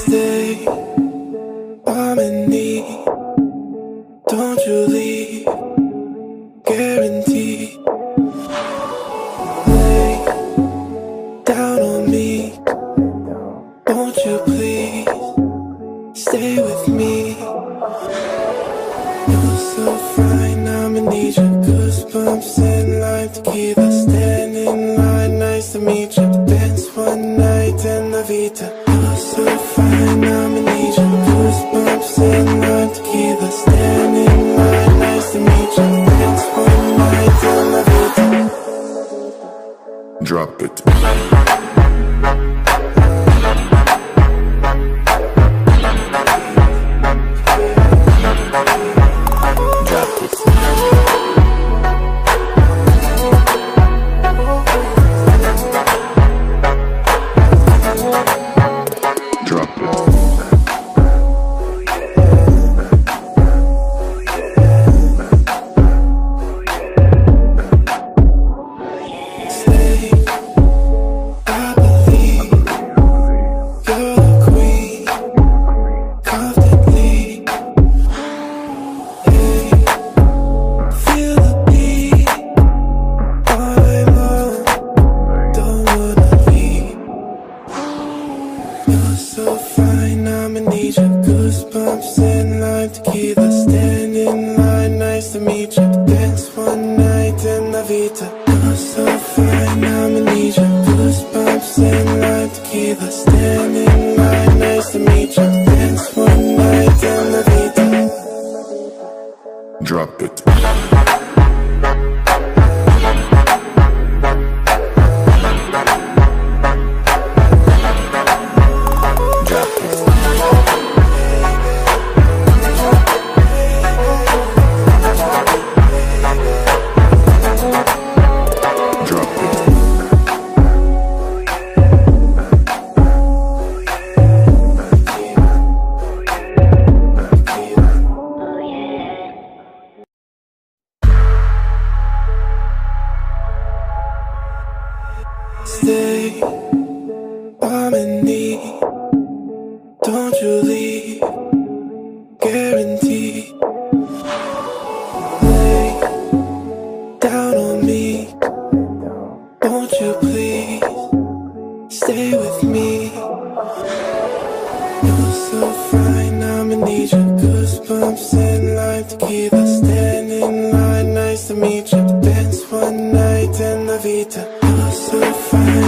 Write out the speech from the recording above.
Stay, I'm in need. Don't you leave, guaranteed. Lay down on me. Won't you please stay with me? You're so fine, I'ma need your goosebumps and lime tequila. Stand in line, nice to meet you. Dance one night in La Vita. You're so fine, I'ma need your goosebumps and lime tequila. Stand in line, nice to meet you. Dance one night in La Vita. Drop it. So fine, I'ma need your goosebumps and lime tequila. Stand in line, nice to meet you. Dance one night in La Vita. You're so fine, I'ma need your goosebumps and lime tequila. Stand in line, nice to meet you. Dance one night in La Vita. Drop it. Stay, I'm in need. Don't you leave, guaranteed. Lay down on me. Won't you please stay with me? You're so fine, I'ma need your goosebumps and lime tequila. Stand in line, nice to meet you. Dance one night in La Vita. You're so fine.